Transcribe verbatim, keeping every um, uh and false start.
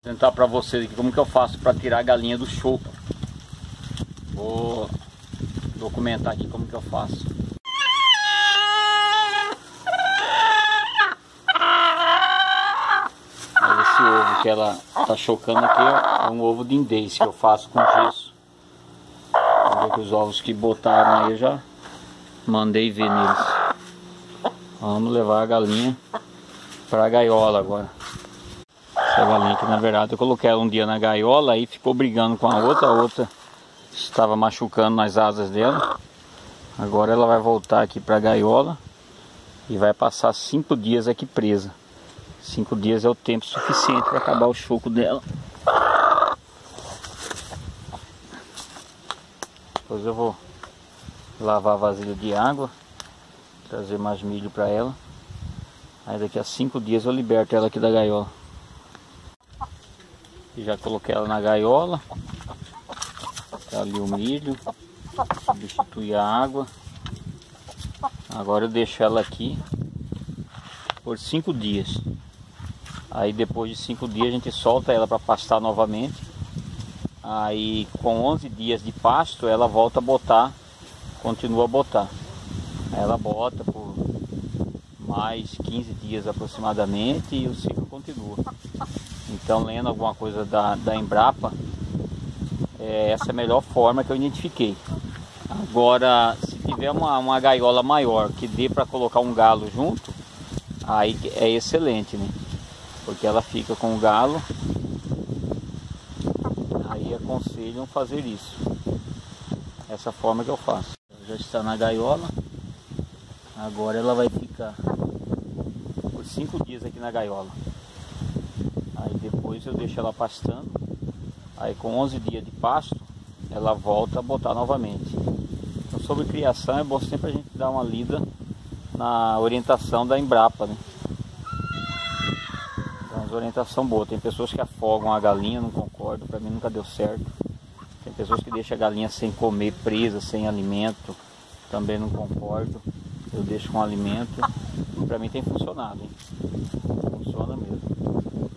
Vou tentar para vocês aqui como que eu faço para tirar a galinha do choco. Vou documentar aqui como que eu faço. Esse ovo que ela tá chocando aqui é um ovo de indês que eu faço com gesso. Vamos ver que os ovos que botaram aí eu já mandei ver neles. Vamos levar a galinha para a gaiola agora. Essa galinha aqui, na verdade, eu coloquei ela um dia na gaiola, aí ficou brigando com a outra, a outra estava machucando nas asas dela. Agora ela vai voltar aqui para a gaiola e vai passar cinco dias aqui presa. Cinco dias é o tempo suficiente para acabar o choco dela. Depois eu vou lavar a vasilha de água, trazer mais milho para ela. Aí daqui a cinco dias eu liberto ela aqui da gaiola. E já coloquei ela na gaiola. Tá ali o milho. Substitui a água. Agora eu deixo ela aqui por cinco dias. Aí depois de cinco dias a gente solta ela para pastar novamente. Aí com onze dias de pasto ela volta a botar, continua a botar. Aí ela bota por mais quinze dias aproximadamente e o ciclo continua. Então, lendo alguma coisa da, da Embrapa, é, essa é a melhor forma que eu identifiquei. Agora, se tiver uma, uma gaiola maior que dê para colocar um galo junto, aí é excelente, né? Porque ela fica com o galo. Aí aconselham fazer isso. Essa forma que eu faço. Ela já está na gaiola. Agora ela vai ficar por cinco dias aqui na gaiola. Aí depois eu deixo ela pastando. Aí com onze dias de pasto, ela volta a botar novamente. Então, sobre criação, é bom sempre a gente dar uma lida na orientação da Embrapa, né? Então, as orientação boa. Tem pessoas que afogam a galinha, não concordo, para mim nunca deu certo. Tem pessoas que deixam a galinha sem comer, presa, sem alimento, também não concordo. Eu deixo com alimento e para mim tem funcionado, hein? Funciona mesmo.